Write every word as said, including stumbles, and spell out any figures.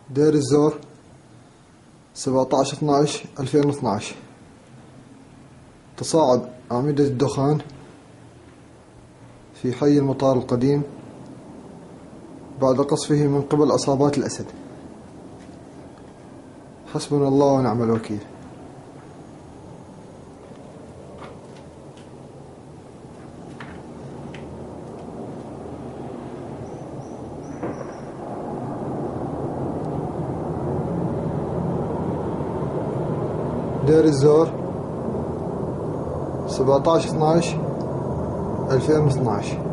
دير الزور سبعتاش اثناش ألفين واثناش. تصاعد أعمدة الدخان في حي المطار القديم بعد قصفه من قبل عصابات الأسد. حسبنا الله ونعم الوكيل. دير الزور سبعتاش اثناش ألفين واثناش.